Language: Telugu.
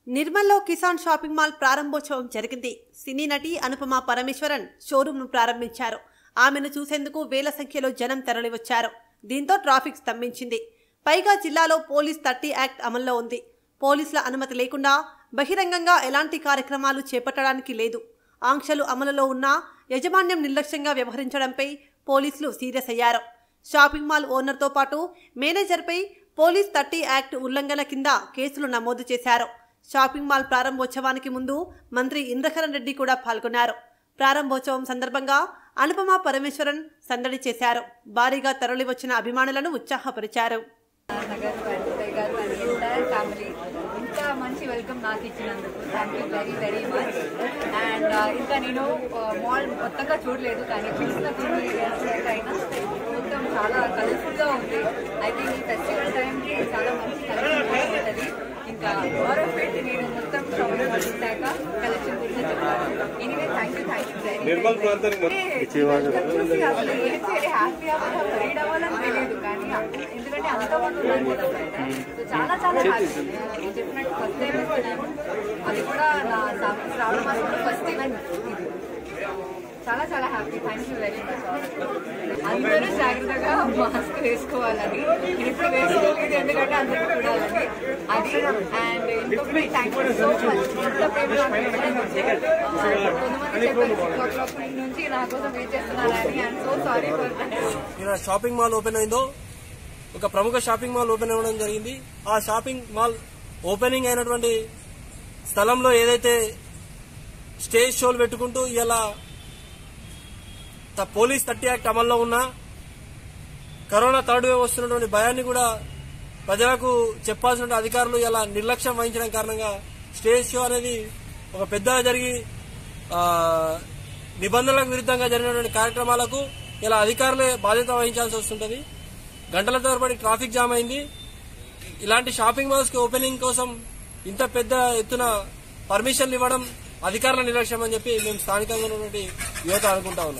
నిర్మల్లో కిసాన్ షాపింగ్ మాల్ ప్రారంభోత్సవం జరిగింది. సినీ నటి అనుపమ పరమేశ్వరన్ షోరూంను ప్రారంభించారు. ఆమెను చూసేందుకు వేల సంఖ్యలో జనం తరలివచ్చారు. దీంతో ట్రాఫిక్ స్తంభించింది. పైగా జిల్లాలో పోలీస్ 30 యాక్ట్ అమల్లో ఉంది. పోలీసుల అనుమతి లేకుండా బహిరంగంగా ఎలాంటి కార్యక్రమాలు చేపట్టడానికి లేదు. ఆంక్షలు అమలులో ఉన్నా యాజమాన్యం నిర్లక్ష్యంగా వ్యవహరించడంపై పోలీసులు సీరియస్ అయ్యారు. షాపింగ్ మాల్ ఓనర్తో పాటు మేనేజర్పై పోలీస్ 30 యాక్ట్ ఉల్లంఘన కింద కేసులు నమోదు చేశారు. షాపింగ్ మాల్ ప్రారంభోత్సవానికి ముందు మంత్రి ఇంద్రకరణ్ రెడ్డి కూడా పాల్గొన్నారు. ప్రారంభోత్సవం సందర్భంగా అనుపమ పరమేశ్వరన్ సందడి చేశారు. భారీగా తరలివచ్చిన అభిమానులను ఉత్సాహపరిచారు. ఇంకా మంచి వెల్కమ్ నాకు ఇచ్చినందుకు thank you very very much. And ఇంకా నేను మాల్ మొత్తంగా చూడలేదు, కానీ చూసిన కొన్ని అయినా మొత్తం చాలా కలర్ఫుల్గా ఉంది. ఐ థింక్ ఈ ఫెస్టివల్ టైంకి చాలా మంచి కలెక్షన్ ఉంటుంది. ఇంకా మరో పెట్టి నేను మొత్తం షాపింగ్ చూశాక కలెక్షన్ గురించి చెప్తాను. ఎనీవే థ్యాంక్ యూ వెరీ చూసి అసలు ఏం చేయాలి, హ్యాపీ అవ్వాలి, రీడ్ అవ్వాలని తెలియదు, కానీ ఎందుకంటే అంతమంది ఉన్నారు కదా. సో చాలా చాలా హ్యాపీ. నేను చెప్పినట్టు ఫస్ట్ టైం ఇస్తున్నాను, అది కూడా నా శ్రావణ మాసంలో ఫస్ట్ ఈవెంట్. చాలా చాలా happy. Thank you very much. అందరూ జాగ్రత్తగా మాస్క్ వేసుకోవాలని, ఇప్పుడు వేసుకోలేదు ఎందుకంటే అందరూ చూడాలని అది. అండ్ ఇంకొకటి థ్యాంక్ యూ సో మచ్. ఇంత కొంతమంది చెప్పారు 6 o'clock నుంచి నా కోసం వెయిట్ చేస్తున్నారని. I'm so sorry for that. Shopping mall open అయిందో, ఒక ప్రముఖ షాపింగ్ మాల్ ఓపెన్ అవ్వడం జరిగింది. ఆ షాపింగ్ మాల్ ఓపెనింగ్ అయినటువంటి స్థలంలో ఏదైతే స్టేజ్ షోలు పెట్టుకుంటూ ఇలా పోలీస్ 30 యాక్ట్ అమల్లో ఉన్నా, కరోనా థర్డ్ వేవ్ వస్తున్నటువంటి భయాన్ని కూడా ప్రజలకు చెప్పాల్సిన అధికారులు ఇలా నిర్లక్ష్యం వహించడం కారణంగా స్టేజ్ షో అనేది ఒక పెద్దగా జరిగి నిబంధనలకు విరుద్ధంగా జరిగినటువంటి కార్యక్రమాలకు ఇలా అధికారులే బాధ్యత వహించాల్సి వస్తుంటది. గంటల తరబడి ట్రాఫిక్ జామ్ అయింది. ఇలాంటి షాపింగ్ మాల్స్ కి ఓపెనింగ్ కోసం ఇంత పెద్ద ఎత్తున పర్మిషన్లు ఇవ్వడం అధికారుల నిర్లక్ష్యం అని చెప్పి మేము స్థానికంగా ఉన్నటువంటి యువత అనుకుంటా ఉన్నాం.